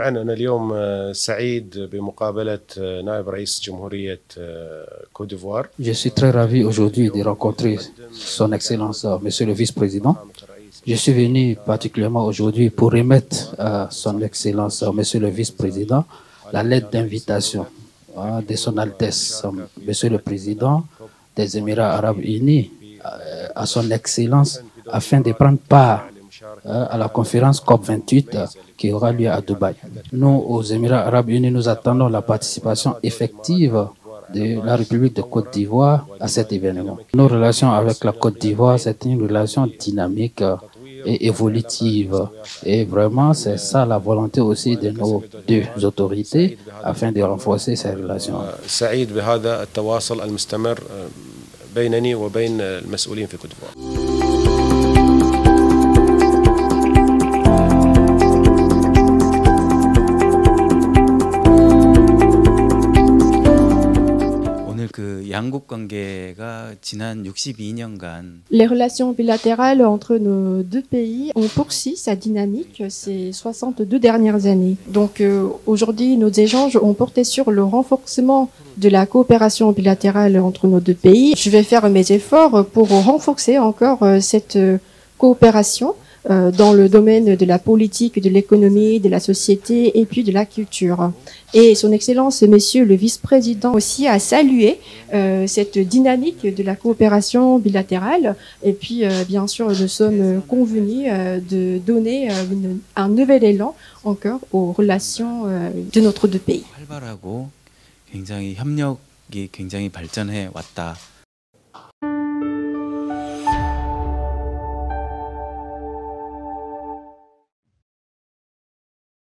جميعا أنا اليوم سعيد بمقابلة نائب رئيس جمهورية كوت ديفوار. Je suis très ravi aujourd'hui de rencontrer Son Excellence Monsieur le Vice-président. Je suis venu particulièrement aujourd'hui pour remettre à Son Excellence Monsieur le Vice-président la lettre d'invitation de Son Altesse Monsieur le Président des Émirats Arabes Unis à Son Excellence afin de prendre part à la conférence COP28 qui aura lieu à Dubaï. Nous, aux Émirats Arabes Unis, nous attendons la participation effective de la République de Côte d'Ivoire à cet événement. Nos relations avec la Côte d'Ivoire, c'est une relation dynamique et évolutive. Et vraiment, c'est ça la volonté aussi de nos deux autorités afin de renforcer ces relations. سعيد بهذا التواصل المستمر بينني وبين المسؤولين في كوت ديفوار. Les relations bilatérales entre nos deux pays ont poursuivi sa dynamique ces 62 dernières années. Donc aujourd'hui, nos échanges ont porté sur le renforcement de la coopération bilatérale entre nos deux pays. Je vais faire mes efforts pour renforcer encore cette coopération dans le domaine de la politique, de l'économie, de la société et puis de la culture. Et Son Excellence, Monsieur le Vice-président aussi a salué cette dynamique de la coopération bilatérale. Et puis, bien sûr, nous sommes convenus de donner un nouvel élan encore aux relations de notre deux pays. 굉장히 협력이 굉장히 발전해 왔다.